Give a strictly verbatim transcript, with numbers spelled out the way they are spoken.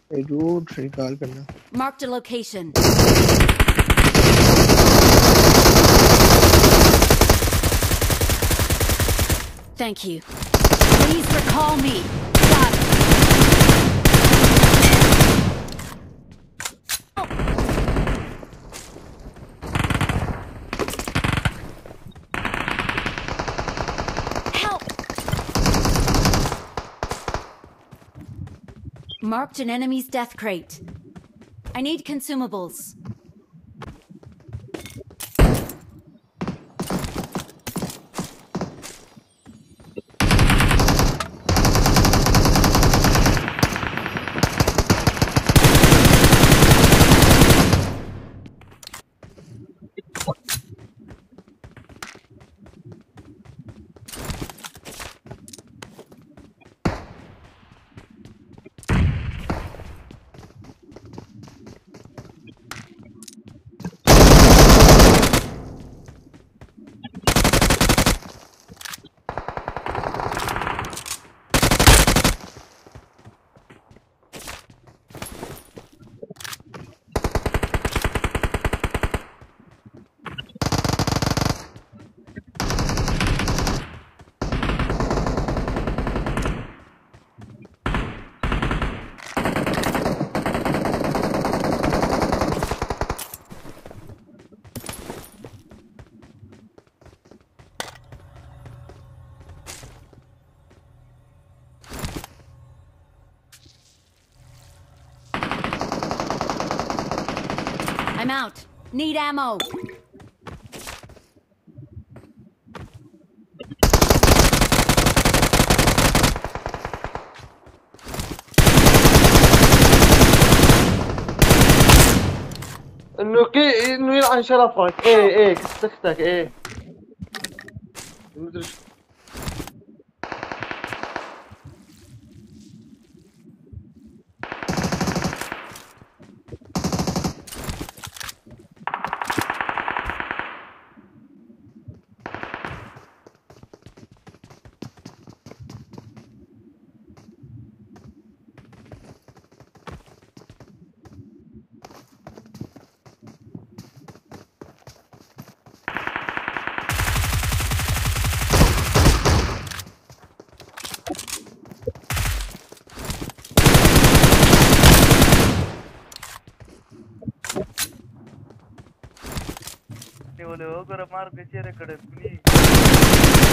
ए जो निकाल करना Marked a location. Thank you. Please recall me. Got it. Help! Marked an enemy's death crate. I need consumables. I'm out. Need ammo. انه كي انه يلعن شرفك. ايه ايه كستك ايه مدري شو. Ni boleh, orang marah kecil rekod ni.